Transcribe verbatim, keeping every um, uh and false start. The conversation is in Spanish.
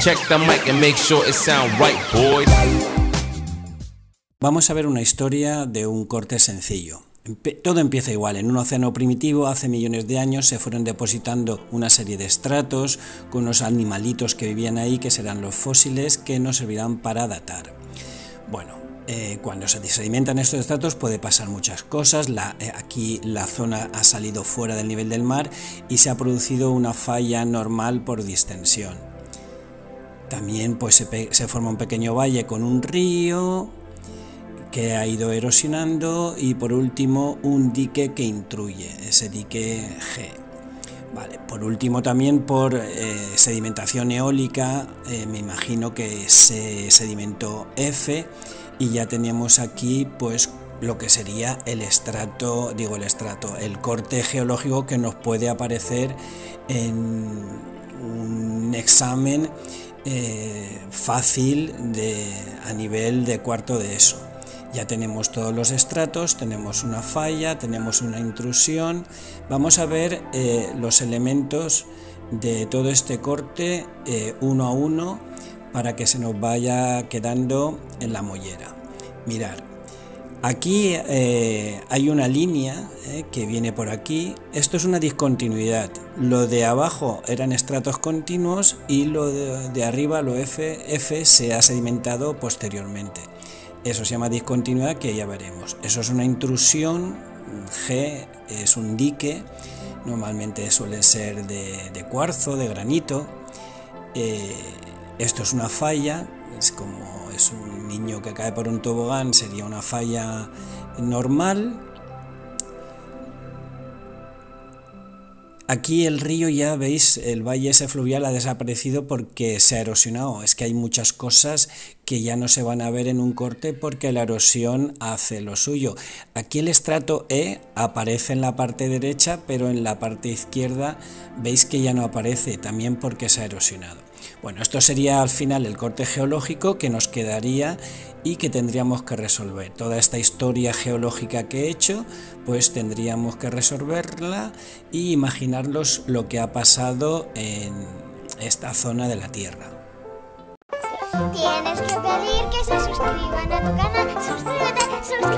Check the mic and make sure it sound right, boys. Vamos a ver una historia de un corte sencillo. Todo empieza igual, en un océano primitivo hace millones de años se fueron depositando una serie de estratos con unos animalitos que vivían ahí, que serán los fósiles, que nos servirán para datar. Bueno, eh, cuando se sedimentan estos estratos puede pasar muchas cosas. La, eh, aquí la zona ha salido fuera del nivel del mar y se ha producido una falla normal por distensión. También pues, se, se forma un pequeño valle con un río que ha ido erosionando y por último un dique que intruye, ese dique G. Vale, por último también por eh, sedimentación eólica, eh, me imagino que se sedimentó F y ya tenemos aquí pues lo que sería el estrato, digo el estrato, el corte geológico que nos puede aparecer en un examen eh, fácil de, a nivel de cuarto de ESO. Ya tenemos todos los estratos, tenemos una falla, tenemos una intrusión. Vamos a ver eh, los elementos de todo este corte eh, uno a uno para que se nos vaya quedando en la mollera. Mirad, aquí eh, hay una línea eh, que viene por aquí. Esto es una discontinuidad. Lo de abajo eran estratos continuos y lo de, de arriba, lo F, F, se ha sedimentado posteriormente. Eso se llama discontinuidad, que ya veremos. Eso es una intrusión, G es un dique, normalmente suele ser de, de cuarzo, de granito. Eh, esto es una falla, es como es un niño que cae por un tobogán, sería una falla normal. Aquí el río, ya veis, el valle ese fluvial ha desaparecido porque se ha erosionado. Es que hay muchas cosas que ya no se van a ver en un corte porque la erosión hace lo suyo. Aquí el estrato E aparece en la parte derecha, pero en la parte izquierda veis que ya no aparece, también porque se ha erosionado. Bueno, esto sería al final el corte geológico que nos quedaría y que tendríamos que resolver. Toda esta historia geológica que he hecho, pues tendríamos que resolverla y imaginarnos lo que ha pasado en esta zona de la Tierra. Tienes que pedir que se suscriban a tu canal. Suscríbete, suscríbete.